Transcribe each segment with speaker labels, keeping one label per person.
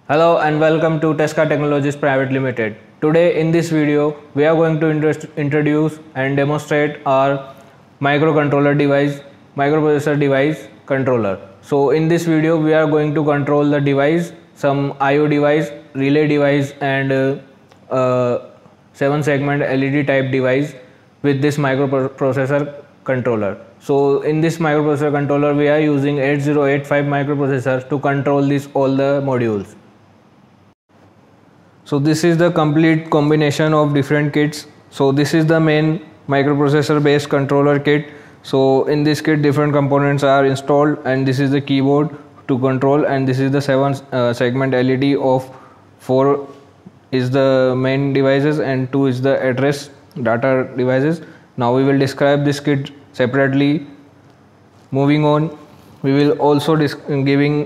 Speaker 1: Hello and welcome to Tesca Technologies Private Limited. Today in this video we are going to introduce and demonstrate our microcontroller device, microprocessor device controller. So in this video we are going to control the device, some IO device, relay device and 7 segment LED type device with this microprocessor controller. So in this microprocessor controller we are using 8085 microprocessor to control all the modules. So this is the complete combination of different kits. So this is the main microprocessor based controller kit. So in this kit different components are installed, and this is the keyboard to control, and this is the 7 segment LED of 4 is the main devices and 2 is the address data devices. Now we will describe this kit separately. Moving on, we will also giving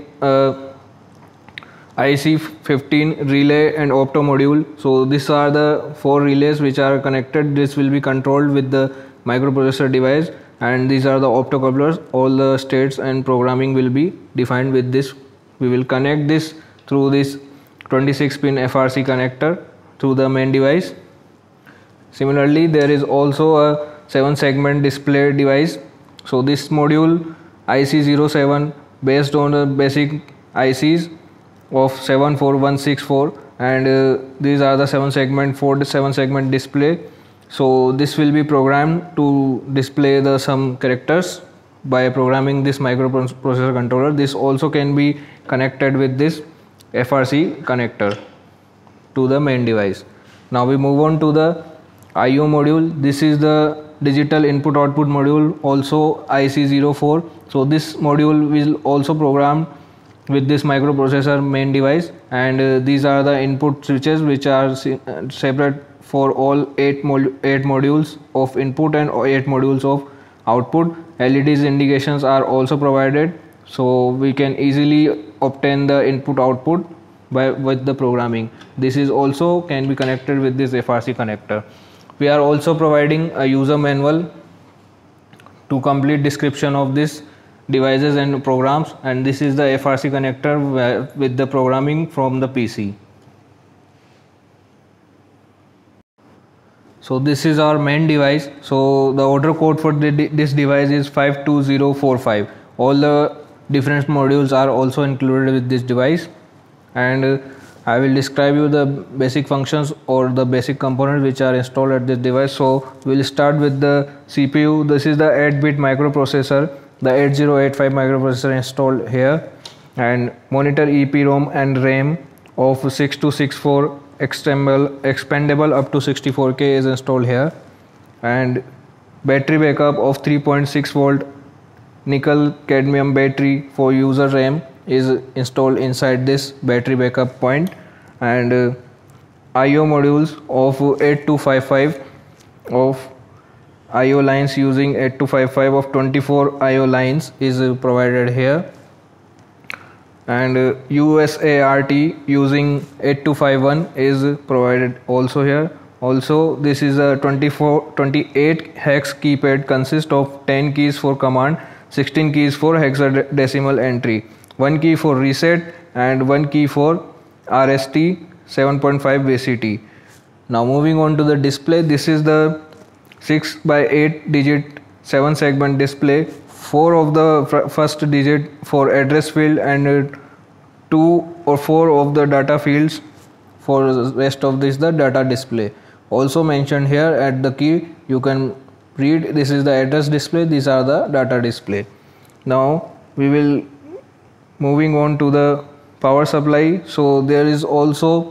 Speaker 1: IC15 relay and opto module. So these are the 4 relays which are connected. This will be controlled with the microprocessor device, and these are the opto couplers. All the states and programming will be defined with this. We will connect this through this 26 pin FRC connector to the main device. Similarly, there is also a 7 segment display device. So this module IC07 based on the basic ICs of 74164, and these are the 7 segment display. So this will be programmed to display some characters by programming this microprocessor controller. This also can be connected with this FRC connector to the main device. Now we move on to the IO module. This is the digital input output module, also IC04. So this module will also program with this microprocessor main device, and these are the input switches which are separate for all 8 modules of input and 8 modules of output. LEDs indications are also provided, so we can easily obtain the input output with the programming. This is also can be connected with this FRC connector. We are also providing a user manual to complete description of this devices and programs, and this is the FRC connector with the programming from the PC. So this is our main device. So the order code for this device is 52045. All the different modules are also included with this device, and I will describe you the basic functions or the basic components which are installed at this device. So we'll start with the CPU. This is the 8-bit microprocessor, the 8085 microprocessor installed here, and monitor EPROM and RAM of 6264 expandable up to 64K is installed here, and battery backup of 3.6 volt nickel cadmium battery for user RAM is installed inside this battery backup point, and IO modules of 8255 of IO lines using 8255 of 24 IO lines is provided here, and USART using 8251 is provided also here. Also this is a 28 hex keypad consists of 10 keys for command, 16 keys for hexadecimal entry, 1 key for reset and 1 key for RST 7.5 VCT. Now moving on to the display. This is the 6 by 8 digit 7 segment display. 4 of the first digit for address field and 2 or 4 of the data fields. For the rest of this the data display. Also mentioned here at the key you can read, this is the address display, these are the data display. Now we will moving on to the power supply. So there is also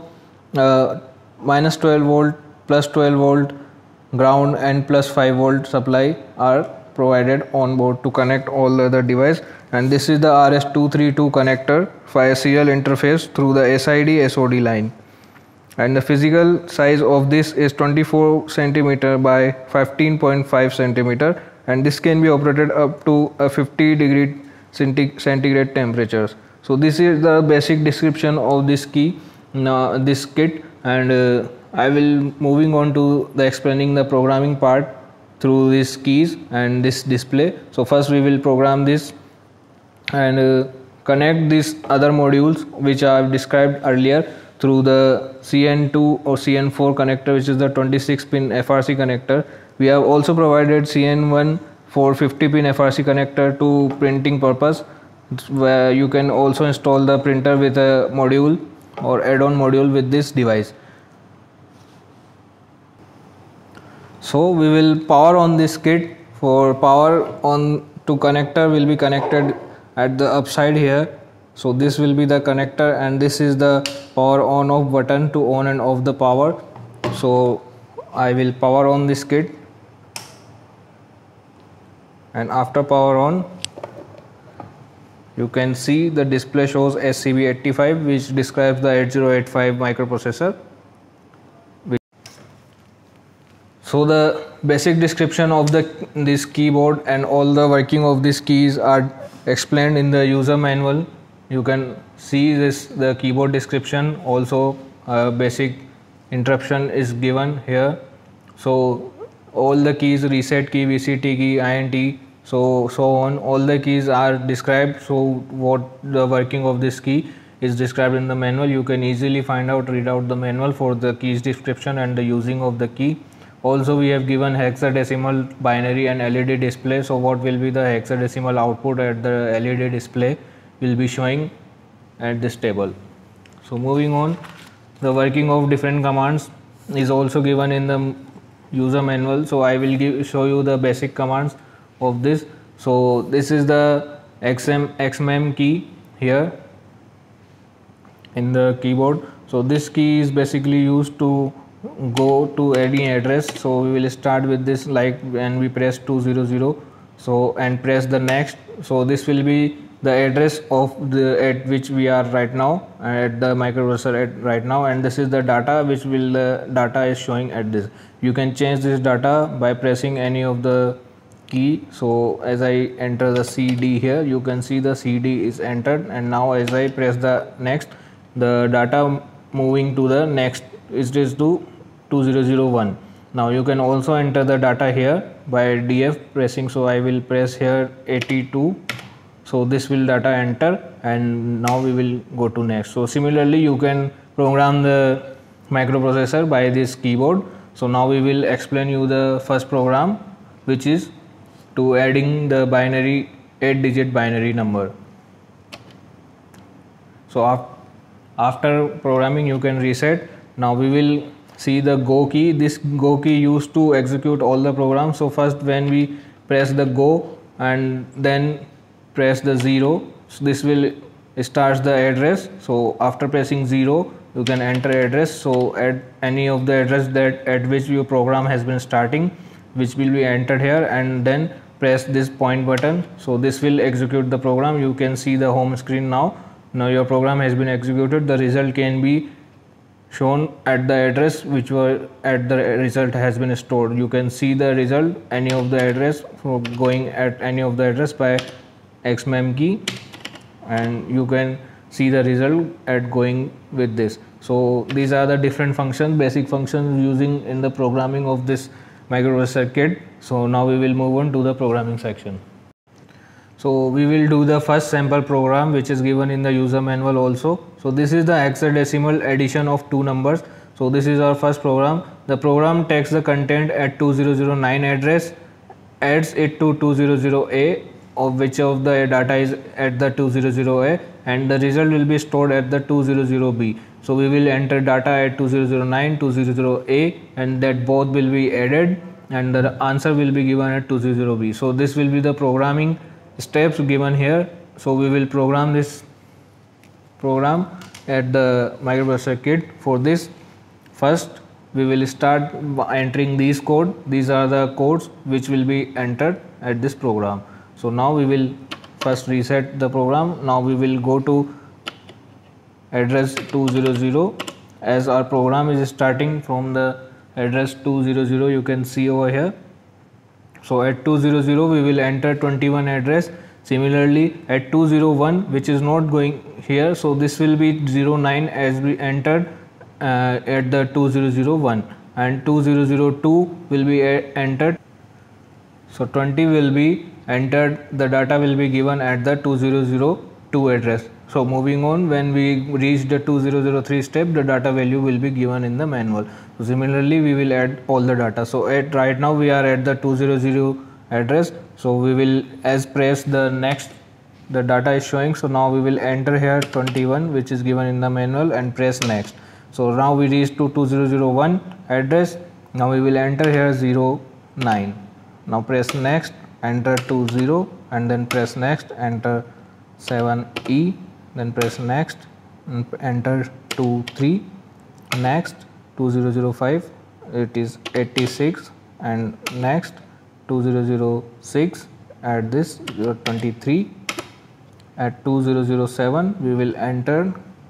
Speaker 1: minus 12 volt, plus 12 volt, ground and plus 5 volt supply are provided on board to connect all the other device, and this is the RS232 connector via serial interface through the SID SOD line, and the physical size of this is 24 cm by 15.5 cm, and this can be operated up to a 50 degree centigrade temperatures. So this is the basic description of this this kit, and I will moving on to the explaining the programming part through these keys and this display. So first we will program this, and connect these other modules which I have described earlier through the CN2 or CN4 connector, which is the 26 pin FRC connector. We have also provided CN1 for 50 pin FRC connector to printing purpose, where you can also install the printer with a module or add-on module with this device. So we will power on this kit. For power on to connector will be connected at the upside here. So this will be the connector, and this is the power on off button to on and off the power. So I will power on this kit, and after power on, you can see the display shows SCB85, which describes the 8085 microprocessor. So the basic description of this keyboard and all the working of these keys are explained in the user manual. You can see the keyboard description. Also basic interruption is given here. So all the keys, reset key, VCT key, INT, so on, all the keys are described. So what the working of this key is described in the manual. You can easily read out the manual for the keys description and the using of the key. Also we have given hexadecimal, binary and LED display. So what will be the hexadecimal output at the LED display will be showing at this table. So moving on, the working of different commands is also given in the user manual. So I will show you the basic commands of this. So this is the XMM key here in the keyboard. So this key is basically used to go to any address. So we will start with this, like when we press 200, so and press the next. So this will be the address of the at which we are right now at the microprocessor at right now, and this is the data which will the data is showing at this. You can change this data by pressing any of the key. So as I enter the CD here, you can see the CD is entered, and now as I press the next, the data moving to the next is to 2001. Now you can also enter the data here by DF pressing. So I will press here 82. So this will data enter, and now we will go to next. So similarly you can program the microprocessor by this keyboard. So now we will explain you the first program, which is to adding the binary 8-digit binary number. So after programming you can reset. Now we will see the go key. This go key used to execute all the programs. So first when we press the go and then press the 0, so this will starts the address. So after pressing 0 you can enter address. So at any of the address that at which your program has been starting, which will be entered here, and then press this point button. So this will execute the program. You can see the home screen now. Now your program has been executed. The result can be shown at the address which were at the result has been stored. You can see the result any of the address for going at any of the address by XMM key, and you can see the result at going with this. So these are the different functions, basic functions using in the programming of this microprocessor kit. So now we will move on to the programming section. So we will do the first sample program, which is given in the user manual also. So this is the hexadecimal addition of two numbers. So this is our first program. The program takes the content at 2009 address, adds it to 200A, of which of the data is at the 200A, and the result will be stored at the 200B. So we will enter data at 2009, 200A, and that both will be added, and the answer will be given at 200B. So this will be the programming steps given here. So we will program this program at the microprocessor kit. For this, first we will start entering these code. These are the codes which will be entered at this program. So now we will first reset the program. Now we will go to address 200, as our program is starting from the address 200. You can see over here. So at 200 we will enter 21 address. Similarly at 201, which is not going here, so this will be 09 as we entered at the 2001, and 2002 will be entered. So 20 will be entered, the data will be given at the 2002. 2 address. So moving on, when we reach the 2003 step, the data value will be given in the manual. So similarly, we will add all the data. So right now we are at the 200 address. So we will, as press the next, the data is showing. So now we will enter here 21, which is given in the manual, and press next. So now we reach to 2001 address. Now we will enter here 09. Now press next, enter 20, and then press next, enter 7E, then press next and enter 23, next 2005, it is 86, and next 2006, add this 23. At 2007 we will enter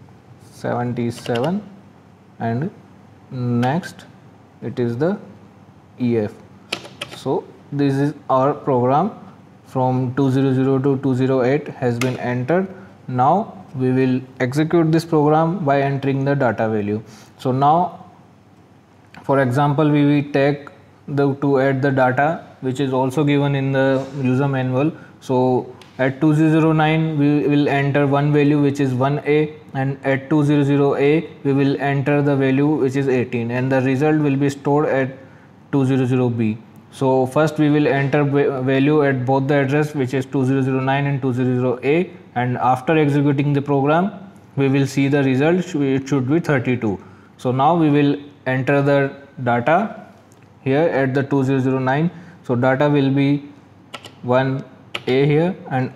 Speaker 1: 77, and next it is the EF. So this is our program from 200 to 208 has been entered. Now we will execute this program by entering the data value. So now, for example, we will take to add the data which is also given in the user manual. So at 209 we will enter one value which is 1A, and at 200A we will enter the value which is 18, and the result will be stored at 200B. So first we will enter value at both the address which is 2009 and 200A, and after executing the program we will see the result, it should be 32. So now we will enter the data here at the 2009. So data will be 1A here, and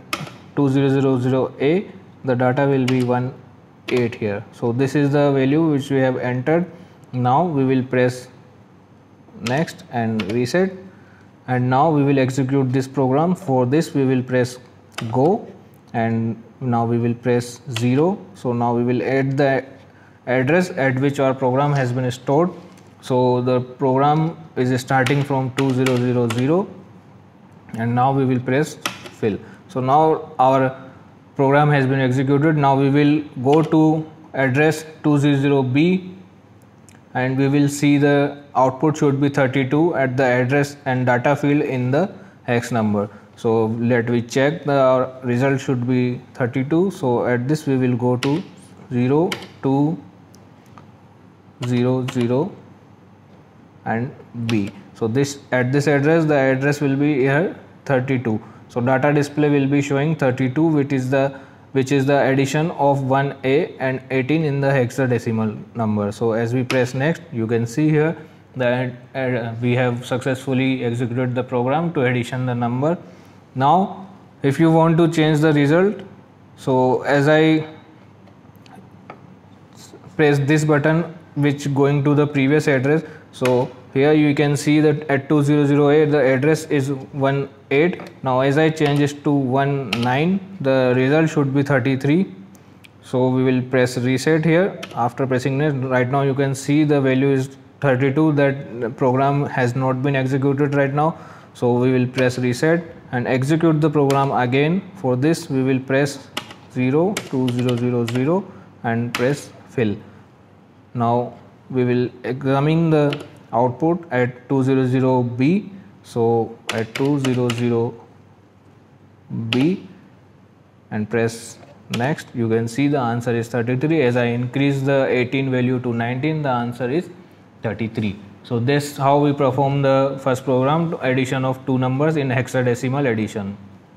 Speaker 1: 2000A the data will be 18 here. So this is the value which we have entered. Now we will press next and reset, and now we will execute this program. For this we will press go, and now we will press 0. So now we will add the address at which our program has been stored. So the program is starting from 2000, and now we will press fill. So now our program has been executed. Now we will go to address 200B, and we will see the output should be 32 at the address and data field in the hex number. So let me check, the result should be 32. So at this we will go to 0200 and B. So this, at this address the address will be here 32. So data display will be showing 32, which is the addition of 1A and 18 in the hexadecimal number. So as we press next, you can see here that we have successfully executed the program to addition the number. Now if you want to change the result, so as I press this button which going to the previous address, so here you can see that at 2008 the address is 18. Now as I change it to 19, the result should be 33. So we will press reset here. After pressing next, right now you can see the value is 32, that the program has not been executed right now. So we will press reset and execute the program again. For this we will press 02000 and press fill. Now we will examine the output at 200B. So at 200B and press next, you can see the answer is 33. As I increase the 18 value to 19, the answer is 33. So this is how we perform the first program, addition of two numbers in hexadecimal addition.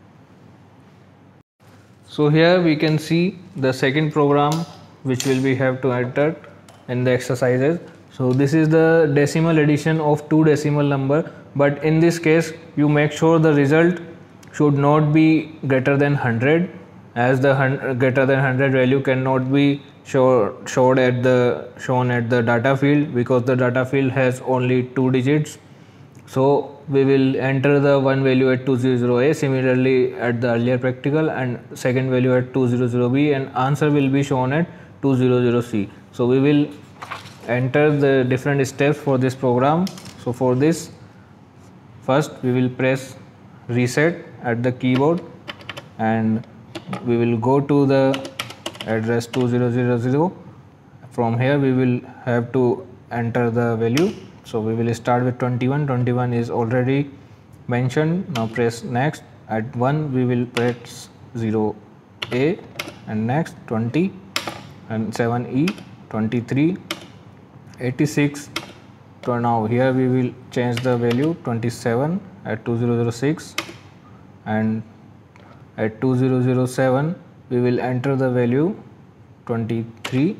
Speaker 1: So here we can see the second program which we have to enter in the exercises. So this is the decimal addition of two decimal number, but in this case you make sure the result should not be greater than 100, as the greater than 100 value cannot be shown at the data field, because the data field has only 2 digits. So we will enter the one value at 200A, similarly at the earlier practical, and second value at 200B, and answer will be shown at 200C. So we will enter the different steps for this program. So for this, first we will press reset at the keyboard, and we will go to the address 2000. From here we will have to enter the value. So we will start with 21. 21 is already mentioned. Now press next. At 1 we will press 0 A, and next 20, and 7E, 23, 86. So now here we will change the value 27 at 2006, and at 2007 we will enter the value 23.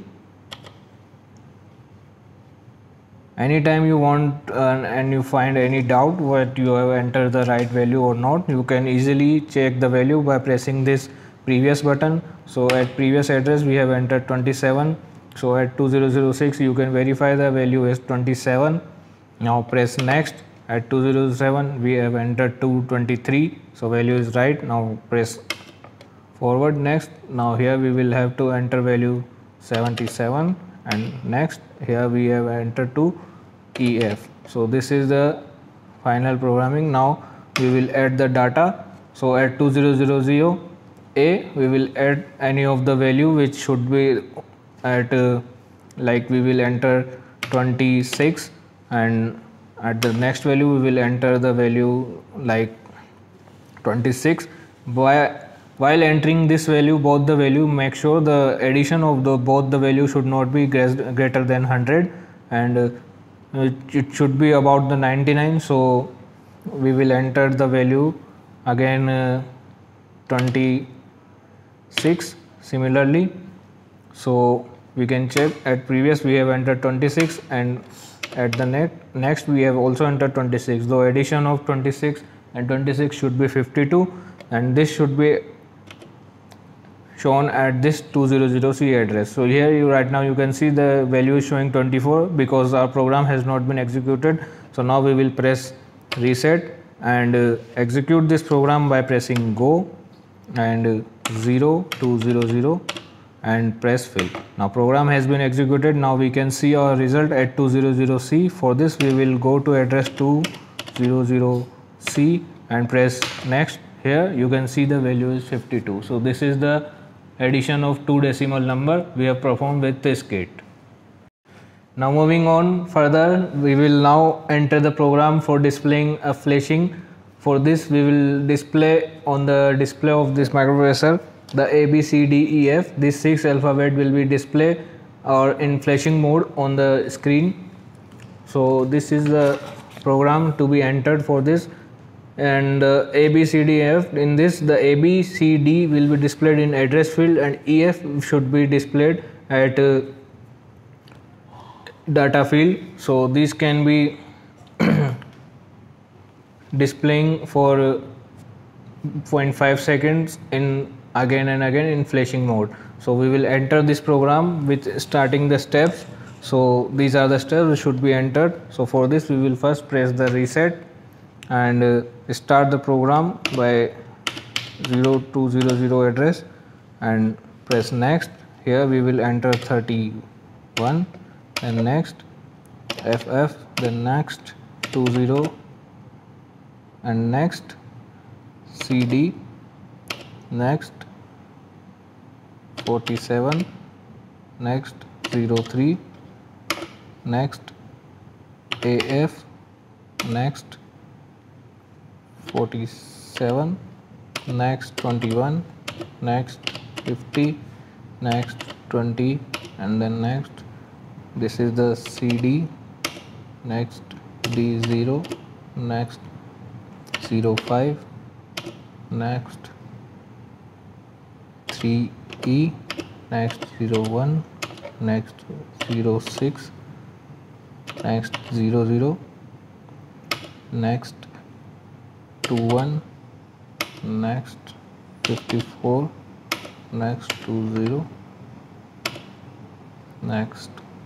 Speaker 1: Anytime you want and you find any doubt what you have entered the right value or not, you can easily check the value by pressing this previous button. So at previous address we have entered 27, so at 2006 you can verify the value is 27. Now press next. At 2007 we have entered 223, so value is right. Now press forward next. Now here we will have to enter value 77, and next here we have entered to EF. So this is the final programming. Now we will add the data. So at 2000 A we will add any of the value which should be at like we will enter 26, and at the next value we will enter the value like 26. While entering this value, both the value, make sure the addition of the both the value should not be greater than 100, and it should be about the 99. So we will enter the value again 26 similarly. So we can check at previous we have entered 26, and at the next we have also entered 26. The addition of 26 and 26 should be 52, and this should be shown at this 200C address. So here right now you can see the value is showing 24 because our program has not been executed. So now we will press reset and execute this program by pressing go and 0200 and press fill. Now program has been executed. Now we can see our result at 200C. For this we will go to address 200C and press next. Here you can see the value is 52. So this is the addition of two decimal number we have performed with this kit. Now moving on further, we will now enter the program for displaying a flashing. For this we will display on the display of this microprocessor the A, B, C, D, E, F. This 6 alphabet will be displayed or in flashing mode on the screen. So this is the program to be entered for this, and A, B, C, D, F. In this the A, B, C, D will be displayed in address field, and E, F should be displayed at data field. So these can be displaying for 0.5 seconds in again and again in flashing mode. So we will enter this program with starting the steps. So these are the steps which should be entered. So for this we will first press the reset and start the program by 0200 address and press next. Here we will enter 31, and next FF, then next 20, and next CD, next 47, next 03, next AF, next 47, next 21, next 50, next 20, and then next this is the CD, next D0, next 05, next 3E, next 01, next 06, next 00, next 21, next 54, next 20, next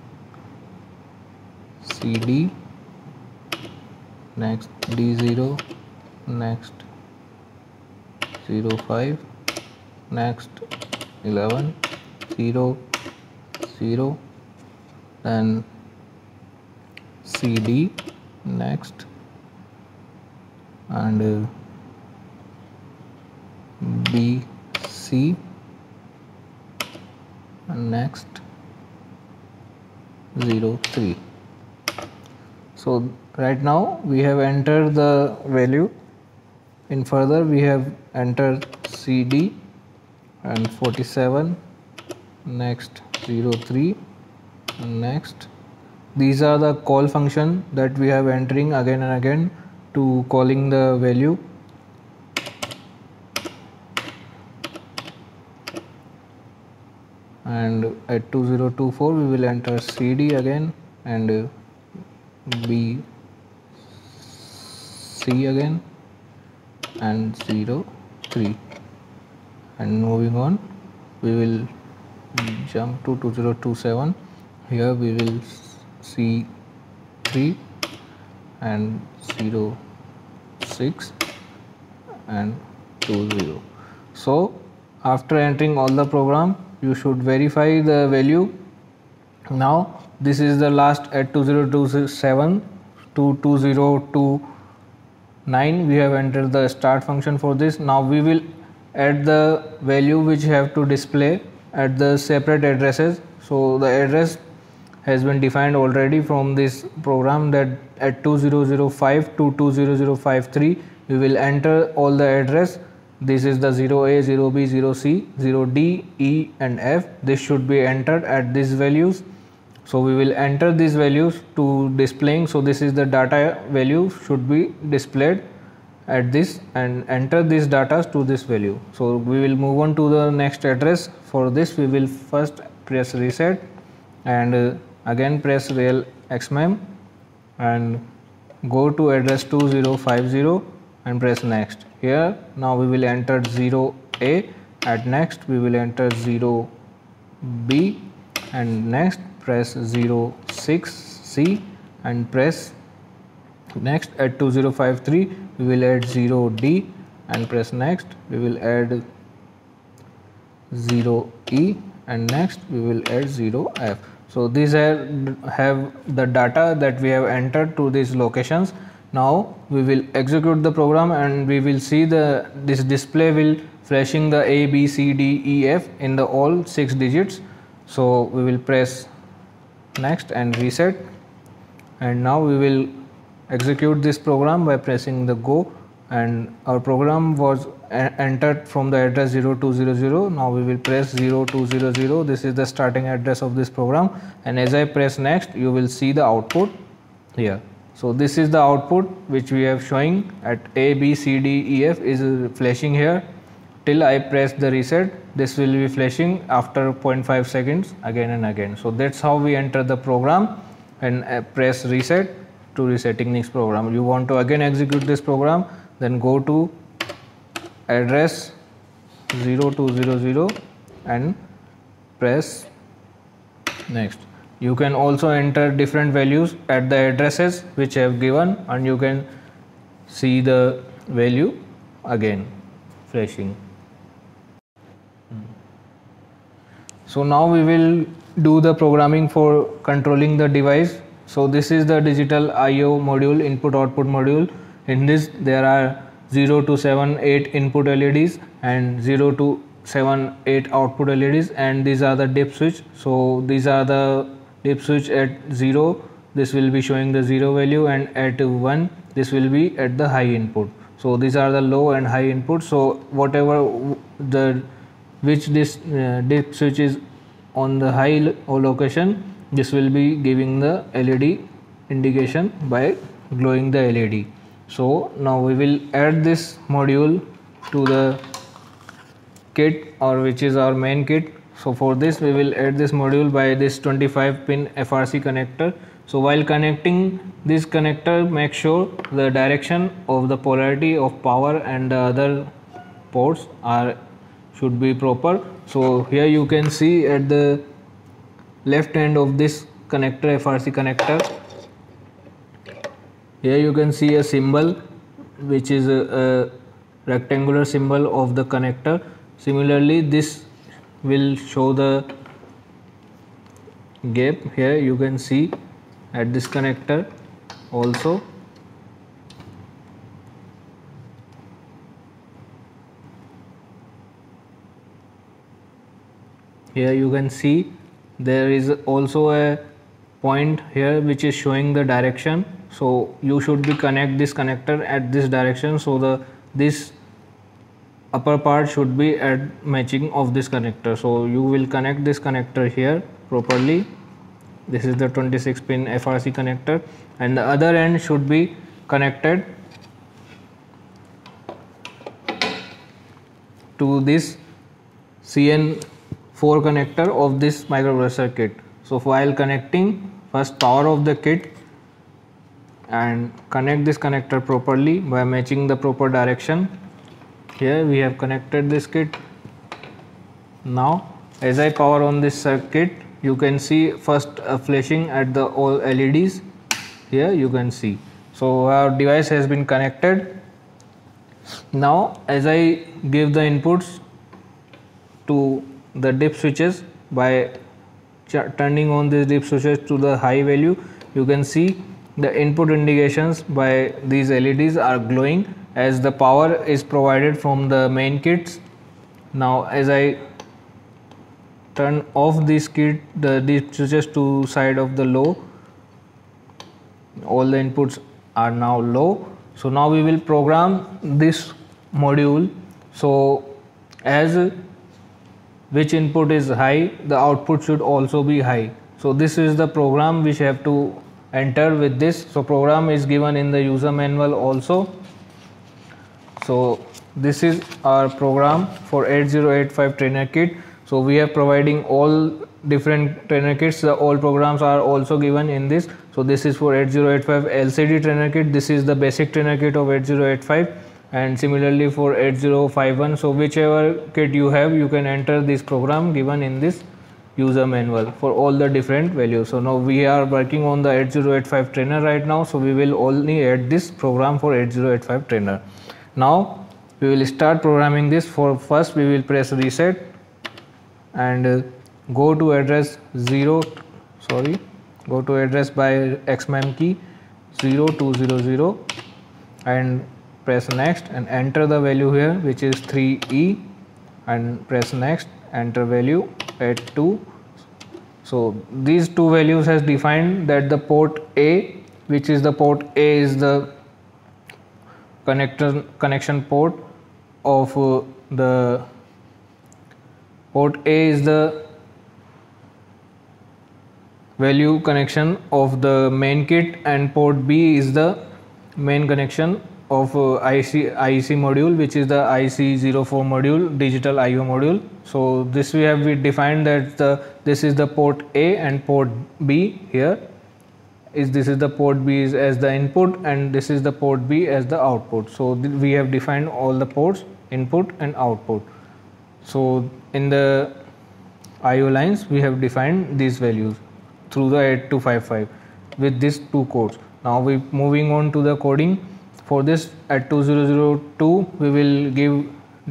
Speaker 1: CD, next D0, next 05, next 11, 0, 0, then CD, next, and BC, and next 03. So right now we have entered the value. In further we have entered CD and 47, next 03, and next. These are the call function that we have entering again and again to calling the value. And at 2024 we will enter CD again and B C again and 03, and moving on we will jump to 2027. Here we will see 3 and 06 and 20. So after entering all the program, you should verify the value. Now this is the last at 2027 to 2029. We have entered the start function for this. Now we will add the value which have to display at the separate addresses. So the address has been defined already from this program, that at 2005 to 20053 we will enter all the address. This is the 0A, 0B, 0C, 0D, E and F. This should be entered at these values. So we will enter these values to displaying. So this is the data value should be displayed at this, and enter these data to this value. So we will move on to the next address. For this we will first press reset and again press real xmem and go to address 2050 and press next. Here now we will enter 0A, at next we will enter 0B, and next press 06C and press next. At 2053 we will add 0D and press next. We will add 0E and next we will add 0F. So these have the data that we have entered to these locations. Now we will execute the program and we will see this display will flashing the A, B, C, D, E, F in the all 6 digits. So we will press next and reset, and now we will execute this program by pressing the go, and our program was entered from the address 0200. Now we will press 0200. This is the starting address of this program, and as I press next you will see the output here. So this is the output which we have showing at A, B, C, D, E, F is flashing here till I press the reset. This will be flashing after 0.5 seconds again and again. So that's how we enter the program and press reset to resetting this program. You want to again execute this program, then go to address 0200 and press next. You can also enter different values at the addresses which I have given, and you can see the value again flashing. So now we will do the programming for controlling the device. So this is the digital IO module, input output module. In this there are 0 to 7, 8 input LEDs and 0 to 7, 8 output LEDs, and these are the dip switch. So these are the dip switch at 0, this will be showing the 0 value, and at 1 this will be at the high input. So these are the low and high input. So whatever which this dip switch is on the high location, this will be giving the LED indication by glowing the LED. So now we will add this module to the kit, or which is our main kit. So for this we will add this module by this 25 pin FRC connector. So while connecting this connector, make sure the direction of the polarity of power and the other ports should be proper. So here you can see at the left end of this connector, FRC connector, here you can see a symbol which is a rectangular symbol of the connector. Similarly, this will show the gap. Here you can see at this connector also. Here you can see there is also a point here which is showing the direction. So you should be connect this connector at this direction, so this upper part should be at matching of this connector. So you will connect this connector here properly. This is the 26 pin FRC connector, and the other end should be connected to this CN4 connector of this microprocessor kit. So while connecting, first power off the kit and connect this connector properly by matching the proper direction. Here we have connected this kit. Now as I power on this circuit, you can see first flashing at the all LEDs. Here you can see. So our device has been connected. Now as I give the inputs to the dip switches by turning on these dip switches to the high value, you can see the input indications by these LEDs are glowing as the power is provided from the main kits. Now as I turn off this kit, the dip switches to side of the low, all the inputs are now low. So now we will program this module. So as which input is high, the output should also be high. So this is the program which have to enter with this. So program is given in the user manual also. So this is our program for 8085 trainer kit. So we are providing all different trainer kits. All programs are also given in this. So this is for 8085 LCD trainer kit. This is the basic trainer kit of 8085, and similarly for 8051. So whichever kit you have, you can enter this program given in this user manual for all the different values. So now we are working on the 8085 trainer right now. So we will only add this program for 8085 trainer. Now we will start programming this. For first we will press reset and go to address go to address by XMEM key 0200 and press next and enter the value here, which is 3E, and press next, enter value at 2. So these two values has defined that the port A, which is the port A is the connection port of the port A is the value connection of the main kit, and port B is the main connection of IC module, which is the IC04 module, digital IO module. So this we defined that this is the port A, and port B here is this is the port B is as the input, and this is the port B as the output. So we have defined all the ports, input and output. So in the IO lines we have defined these values through the 8255 with these two codes. Now we moving on to the coding. For this, at 2002 we will give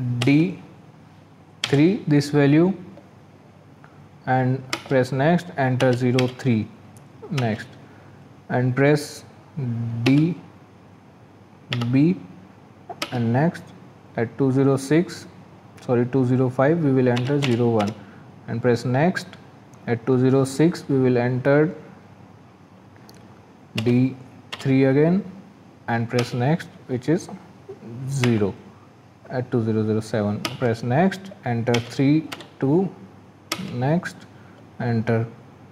Speaker 1: D3 this value and press next, enter 03 next, and press DB and next. At 205 we will enter 01 and press next. At 206 we will enter D3 again and press next, which is 0. At 2007 press next, enter 3 2 next, enter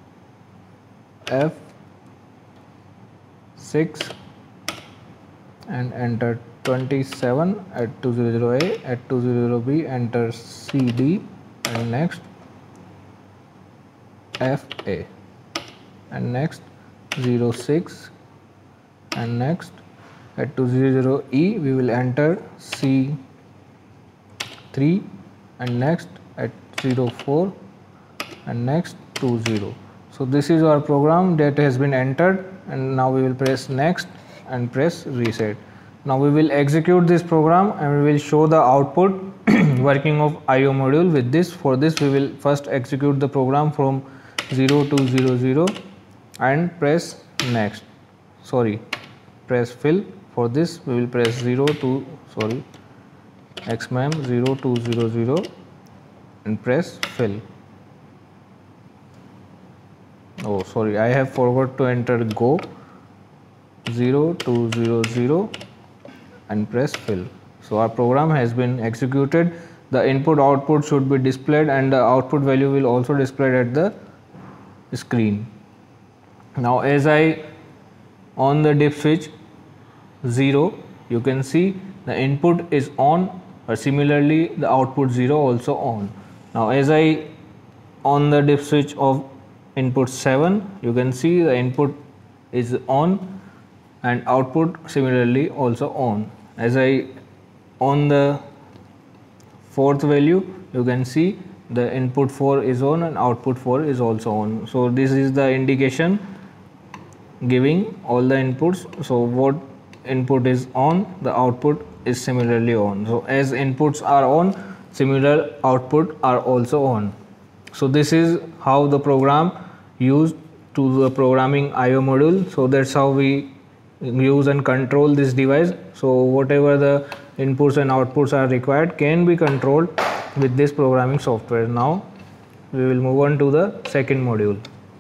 Speaker 1: F6 and enter 27. At 200A, at 200B enter CD and next FA and next 06 and next. At 200E we will enter C3 and next. At 04 and next 20. So this is our program that has been entered, and now we will press next and press reset. Now we will execute this program and we will show the output working of IO module with this. For this we will first execute the program from 0 to 00 and press next. Press fill. For this we will press XMEM 0200 and press fill. I have forgot to enter go 0200 and press fill. So So our program has been executed. The input output should be displayed and the output value will also displayed at the screen. Now as I on the dip switch 0, you can see the input is on, or similarly the output 0 also on. Now as I on the dip switch of input 7, you can see the input is on and output similarly also on. As I on the fourth value, you can see the input 4 is on and output 4 is also on. So this is the indication giving all the inputs. So what input is on, the output is similarly on. So as inputs are on, similar output are also on. So this is how the program used to the programming IO module. So that's how we use and control this device. So whatever the inputs and outputs are required can be controlled with this programming software. Now we will move on to the second module.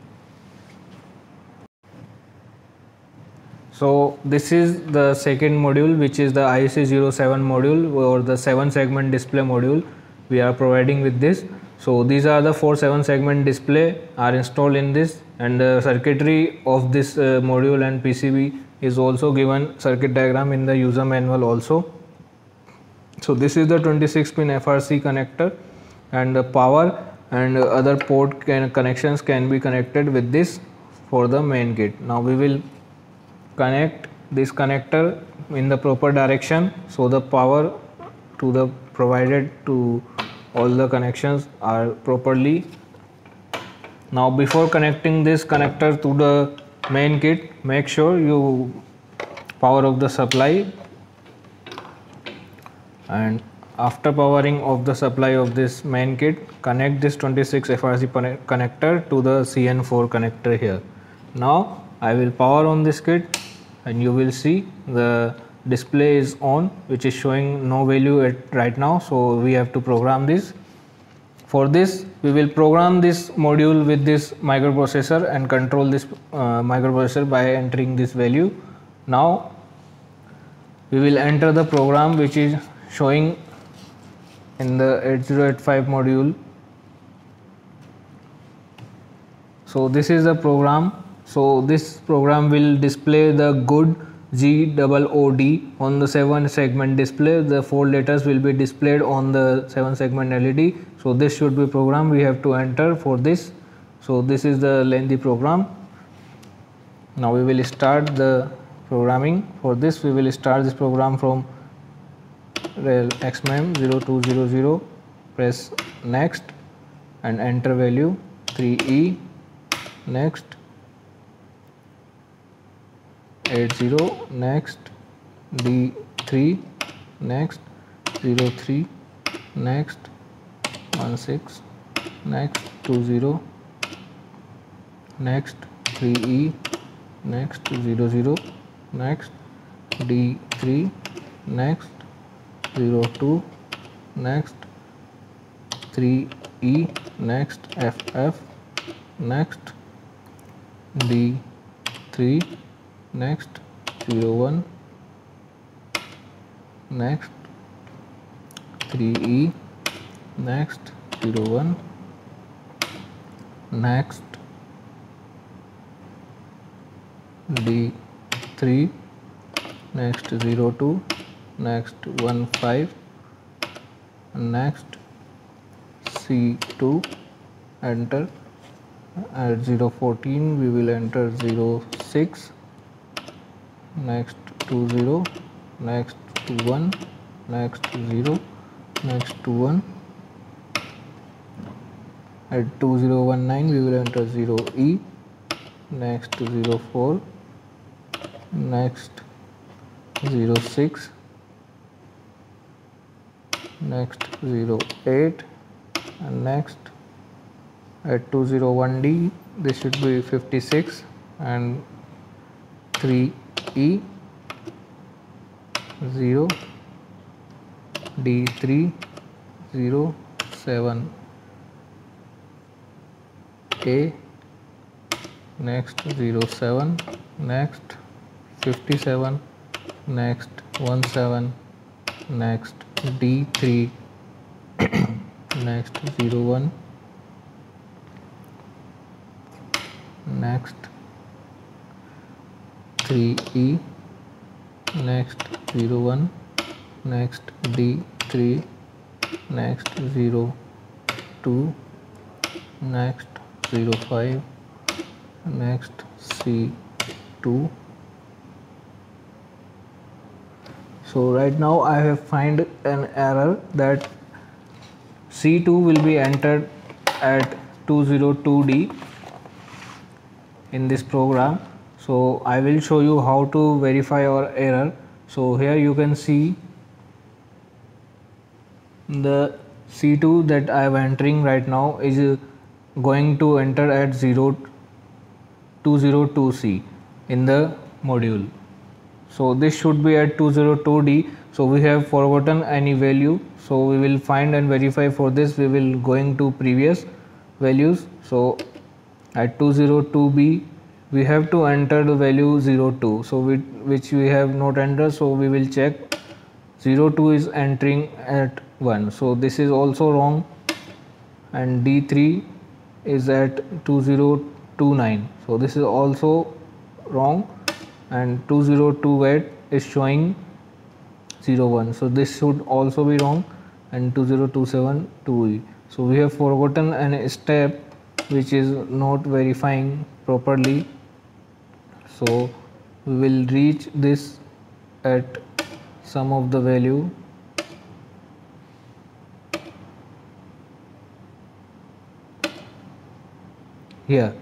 Speaker 1: So this is the second module, which is the IEC07 module, or the 7 segment display module we are providing with this. So these are the 4 7 segment display are installed in this, and the circuitry of this module and PCB is also given circuit diagram in the user manual also. So this is the 26 pin FRC connector, and the power and other port connections can be connected with this for the main kit. Now we will connect this connector in the proper direction, so the power to the provided to all the connections are properly. Now before connecting this connector to the main kit, make sure you power off the supply, and after powering of the supply of this main kit, connect this 26 FRC connector to the CN4 connector here. Now I will power on this kit and you will see the display is on, which is showing no value at right now. So we have to program this. For this we will program this module with this microprocessor and control this microprocessor by entering this value. Now we will enter the program which is showing in the 8085 module. So this is the program. So this program will display the good GOOD on the 7 segment display. The 4 letters will be displayed on the 7 segment LED. So this should be program we have to enter for this. So this is the lengthy program. Now we will start the programming. For this we will start this program from rel xmem 0200, press next and enter value 3E, next 80, next D3, next 03, next 16, next 20, next 3E, next 00, next D3, next 02, next 3E, next FF, next D3, next 01, next 3E, next 01, next D3, next 02, next 15, next C2, enter. At 014 we will enter 06, next 20, next 21, next 0, next 21. At 2019 we will enter 0E, next 04, next 06, next 08, and next at 201D this should be 56 and 3E, 0, D3, 0, 7, A, next 07, next 57, next 17, next D3, next 01, next 3E, next 01, next D3, next 02, next 05, next C2. So right now I have find an error that C2 will be entered at 202D in this program. So I will show you how to verify our error. So here you can see the C2 that I am entering right now is going to enter at 202C in the module. So this should be at 202D. So we have forgotten any value. So we will find and verify. For this we will going to previous values. So at 202B we have to enter the value 02. So which we have not entered. So we will check 02 is entering at 1. So this is also wrong. And D3 is at 2029. So this is also wrong. And 2028 is showing 01. So this should also be wrong. And 2027 2E. So we have forgotten a step which is not verifying properly. So we will reach this at some of the value. Here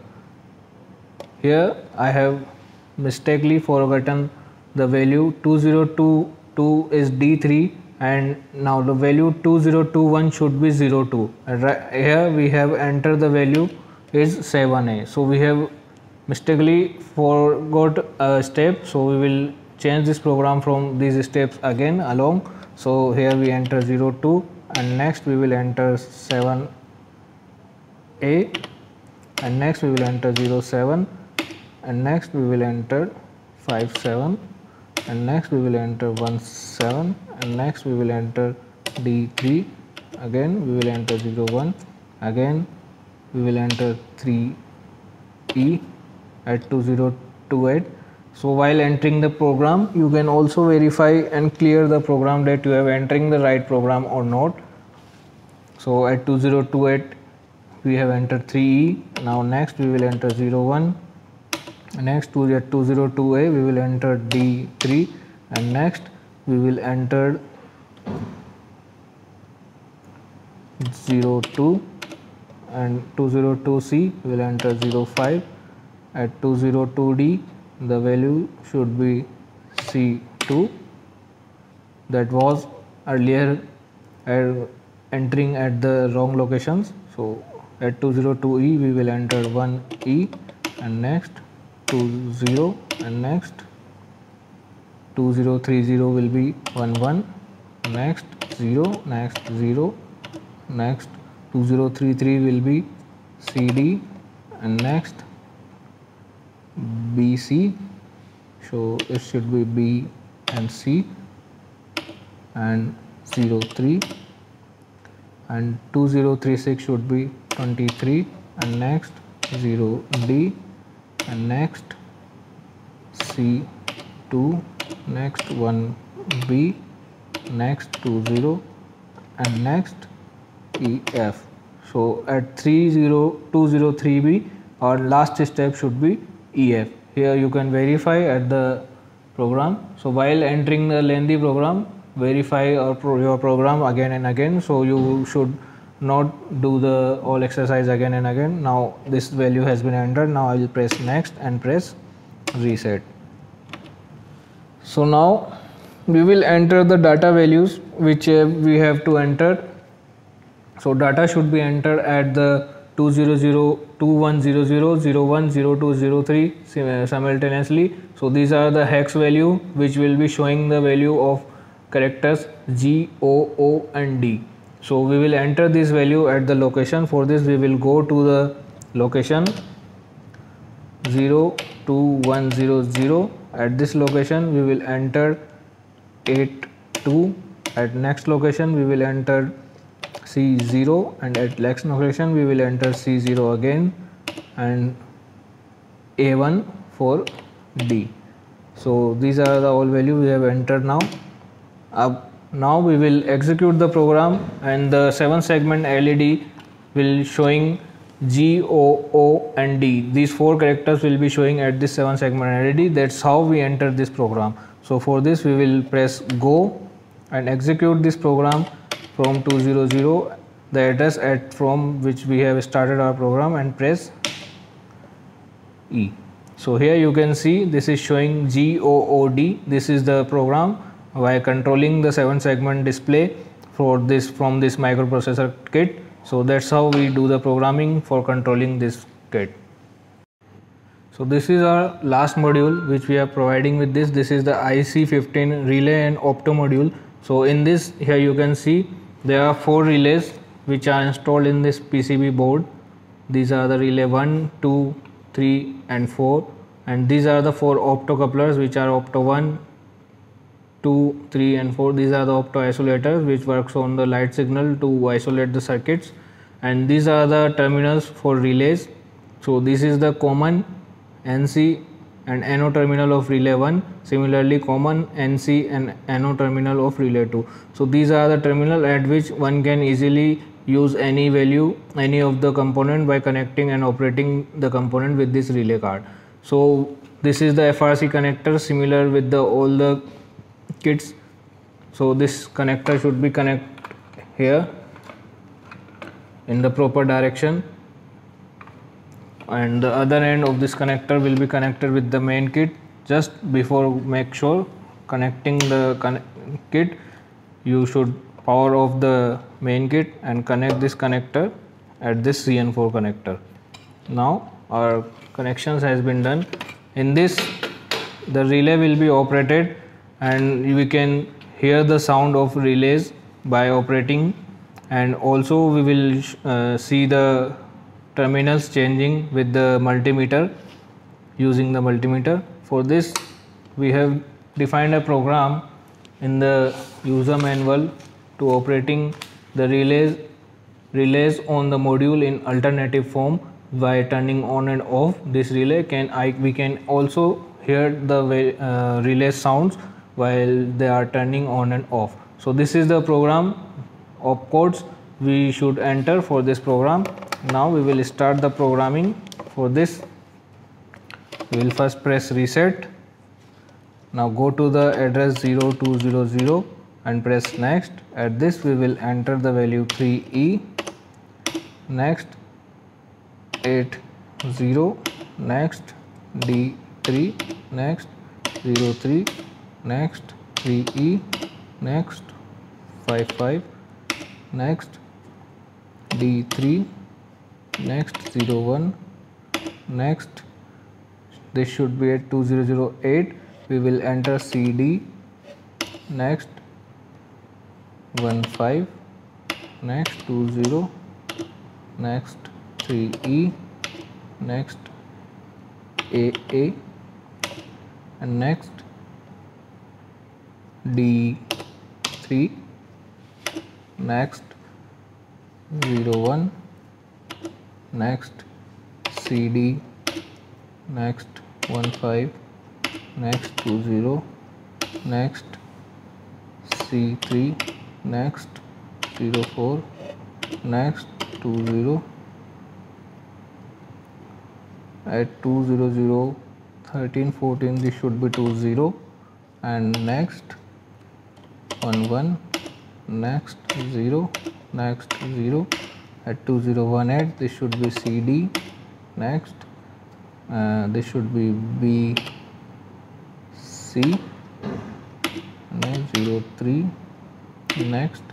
Speaker 1: I have mistakenly forgotten the value 2022 is D3, and now the value 2021 should be 02. Here we have entered the value is 7A. So we have mistakenly forgot a step. So we will change this program from these steps again along. So here we enter 02, and next we will enter 7A, and next we will enter 07, and next we will enter 57, and next we will enter 17, and next we will enter D3, again we will enter 01, again we will enter 3E at 2028. So while entering the program you can also verify and clear the program that you have entering the right program or not. So at 2028 we have entered 3E. Now next we will enter 01, next at 202A we will enter D3, and next we will enter 02, and 202C we will enter 05. At 202D the value should be C2, that was earlier entering at the wrong locations. So at 202E we will enter 1E, and next 20, and next 2030 will be 11, next 0, next 0, next 2033 will be CD, and next BC. So it should be B and C, and 03, and 2036 should be 23, and next 0D, and next C2, next 1B, next 20, and next EF. So at 203B our last step should be EF. Here you can verify at the program. So while entering the lengthy program, verify your program again and again. So you should not do the all exercise again and again. Now this value has been entered. Now I will press next and press reset. So now we will enter the data values which we have to enter. So data should be entered at the 2002100010203 simultaneously. So these are the hex value which will be showing the value of characters G, O, and D. So we will enter this value at the location. For this we will go to the location 02100. At this location we will enter 82 At next location we will enter C0, and at next location we will enter C0 again, and A1 for D. So these are the all value we have entered now. Now we will execute the program, and the 7 segment LED will showing G, O, O and D. These 4 characters will be showing at this 7 segment LED. That's how we enter this program. So for this we will press go and execute this program from 200, the address at from which we have started our program, and press E. So here you can see this is showing GOOD. This is the program by controlling the 7 segment display for this from this microprocessor kit. So that's how we do the programming for controlling this kit. So this is our last module which we are providing with this. This is the IC15 relay and opto module. So in this, here you can see there are 4 relays which are installed in this PCB board. These are the relay 1, 2, 3 and 4, and these are the 4 optocouplers which are opto 1, 2, 3 and 4. These are the opto isolators which works on the light signal to isolate the circuits, and these are the terminals for relays. So this is the common NC and NO terminal of relay 1, similarly common NC and NO terminal of relay 2. So these are the terminal at which one can easily use any value, any of the component by connecting and operating the component with this relay card. So this is the FRC connector, similar with the all the kits. So this connector should be connect here in the proper direction, and the other end of this connector will be connected with the main kit. Just before make sure connecting the kit, you should power off the main kit and connect this connector at this CN4 connector. Now our connections has been done. In this, the relay will be operated, and we can hear the sound of relays by operating, and also we will see the terminals changing with the multimeter, using the multimeter. For this we have defined a program in the user manual to operating the relays on the module in alternative form by turning on and off. This relay we can also hear the relay sounds while they are turning on and off. So this is the program opcodes we should enter for this program. Now we will start the programming. For this we will first press reset. Now go to the address 0200 and press next. At this we will enter the value 3E, next 80, next D3, next 03, next 3E, next 55, next D3, next 01, next this should be at 2008. We will enter CD, next 15, next 20, next 3E, next AA, and next D3, next 01, next CD, next 15, next 20, next C3, next 04, next 20. At 200, 13, 14 this should be 20, and next 11, next 0, next 0. At 2018 this should be CD, next this should be BC, next 03, next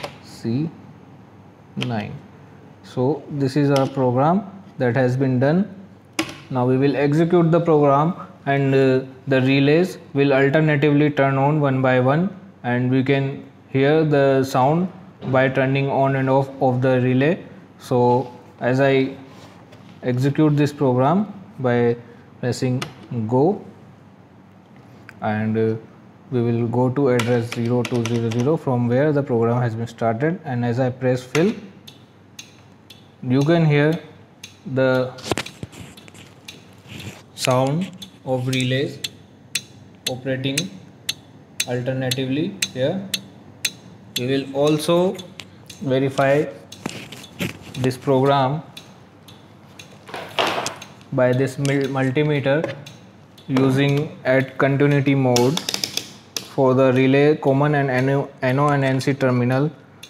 Speaker 1: C9. So this is our program that has been done. Now we will execute the program, and the relays will alternatively turn on one by one, and we can hear the sound by turning on and off of the relay. So as I execute this program by pressing go, and we will go to address 0200 from where the program has been started, and as I press fill, you can hear the sound of relays operating alternatively here. We will also verify this program by this multimeter using at continuity mode for the relay common and NO and NC terminal.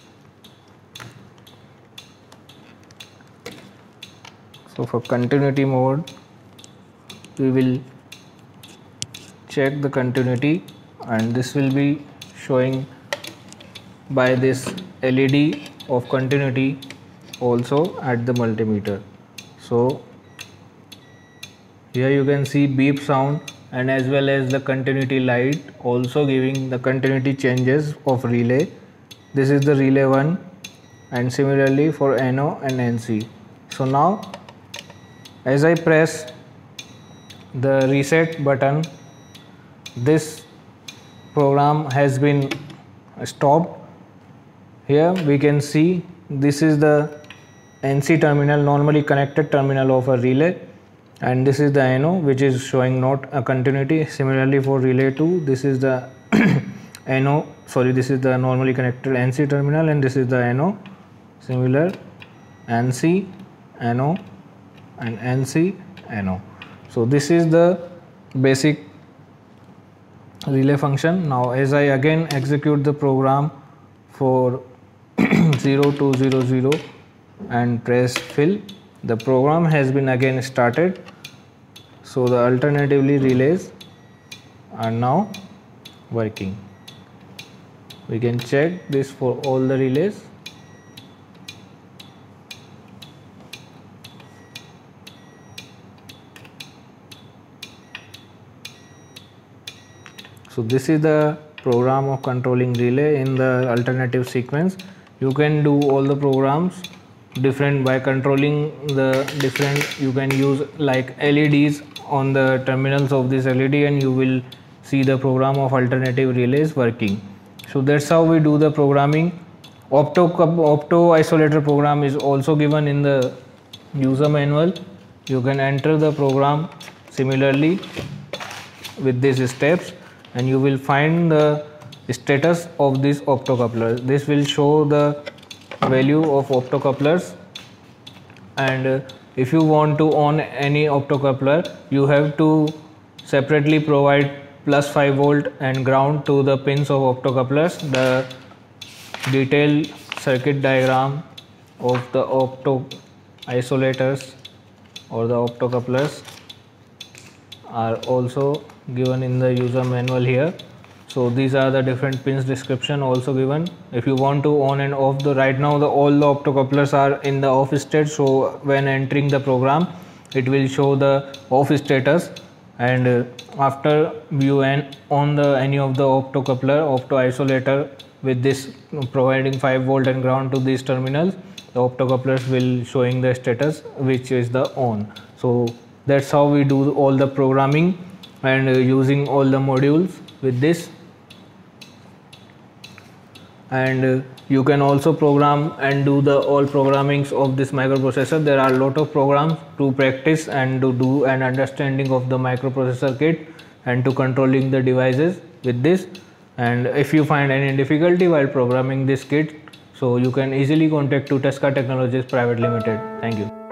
Speaker 1: So for continuity mode, we will check the continuity, and this will be showing by this LED of continuity also at the multimeter. So here you can see beep sound and as well as the continuity light also giving the continuity changes of relay. This is the relay 1, and similarly for NO and NC. So now as I press the reset button, this program has been stopped. Here we can see this is the NC terminal, normally connected terminal of a relay, and this is the NO which is showing not a continuity. Similarly for relay 2, this is the this is the normally connected NC terminal, and this is the NO. Similar NC, NO and NC, NO. So this is the basic relay function. Now as I again execute the program for 0200 and press fill, the program has been again started. So the alternatively relays are now working. We can check this for all the relays. So this is the program of controlling relay in the alternative sequence. You can do all the programs different by controlling the different. You can use like LEDs on the terminals of this LED, and you will see the program of alternative relays working. So that's how we do the programming. Opto isolator program is also given in the user manual. You can enter the program similarly with these steps, and you will find the status of this optocoupler. This will show the value of optocouplers, and if you want to on any optocoupler, you have to separately provide plus 5 volt and ground to the pins of optocouplers. The detailed circuit diagram of the opto isolators or the optocouplers are also given in the user manual here. So these are the different pins description also given. If you want to on and off, the right now all the optocouplers are in the off state, so when entering the program it will show the off status, and after you on the any of the optocoupler opto isolator with this providing 5 volt and ground to these terminals, the optocouplers will showing the status which is the on. So that's how we do all the programming and using all the modules with this. And you can also program and do the all programmings of this microprocessor. There are a lot of programs to practice and to do an understanding of the microprocessor kit and to controlling the devices with this. And if you find any difficulty while programming this kit, so you can easily contact to Tesca Technologies Private Limited. Thank you.